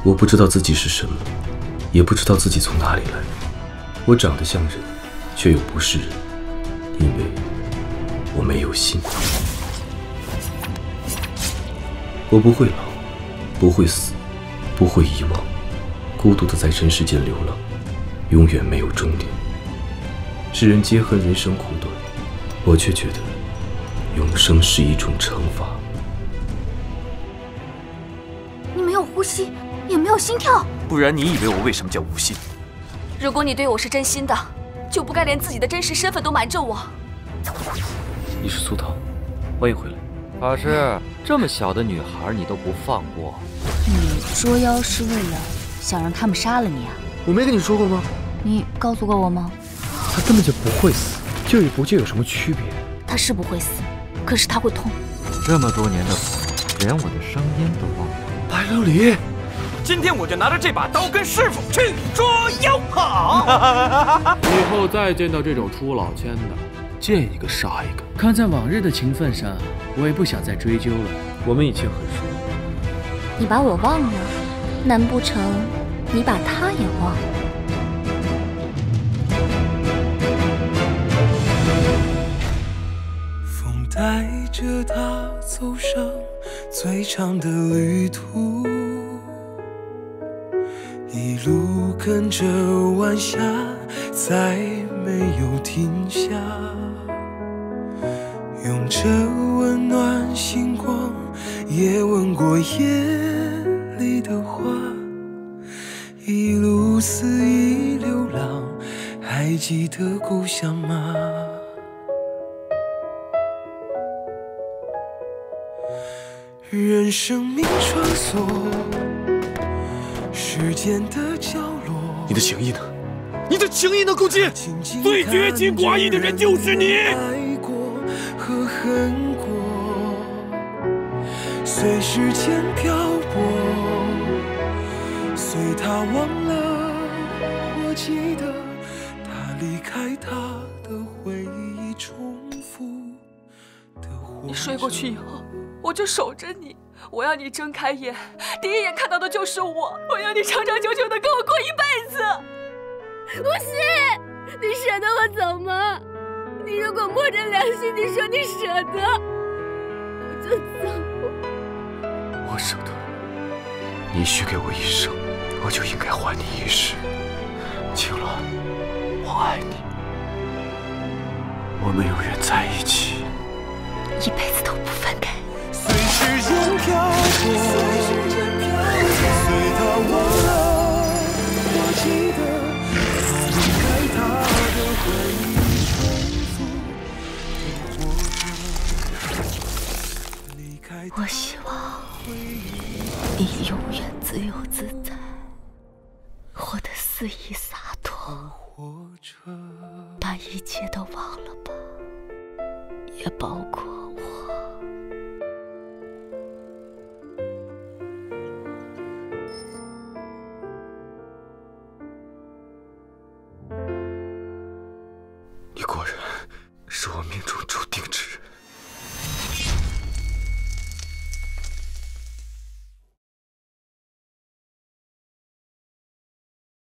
我不知道自己是什么，也不知道自己从哪里来。我长得像人，却又不是人，因为我没有心。我不会老，不会死，不会遗忘，孤独地在人世间流浪，永远没有终点。世人皆恨人生苦短，我却觉得永生是一种惩罚。 你没有呼吸，也没有心跳， 不然你以为我为什么叫无心？ 如果你对我是真心的，就不该连自己的真实身份都瞒着我。 你是苏桃，欢迎回来。 法师，这么小的女孩你都不放过？ 你捉妖是为了想让他们杀了你啊？ 我没跟你说过吗？ 你告诉过我吗？ 他根本就不会死，救与不救有什么区别？ 他是不会死，可是他会痛。 这么多年的苦，连我的声音都忘了。 白琉璃， 今天我就拿着这把刀跟师傅去捉妖。好， 以后再见到这种出老千的，见一个杀一个。看在往日的情分上，我也不想再追究了。 我们以前很熟。 你把我忘了，难不成你把他也忘了？ 风带着他走上最长的旅途，一路跟着晚霞，再没有停下，用着温暖星光，也吻过夜里的花，一路肆意流浪，还记得故乡吗？任生命穿梭时间的角落， 你的情谊呢？你的情谊呢，顾忌？最绝情寡义的人就是你。 爱过和恨过，随时间漂泊，随他忘了。我记得他离开，他的回忆重复的活着。 你睡过去以后，我就守着你，我要你睁开眼，第一眼看到的就是我，我要你长长久久的跟我过一辈子。 无锡，你舍得我走吗？你如果摸着良心，你说你舍得，我就走。 我舍得，你许给我一生，我就应该还你一世。青鸾，我爱你，我们永远在一起， 一辈子都不分开。 随时间漂泊，随他忘了。我记得他离开，他的回忆重复的活着。离开他， 我希望你永远自由自在，活得肆意洒脱，把一切都忘了吧，也包括我。 你果然是我命中注定之人。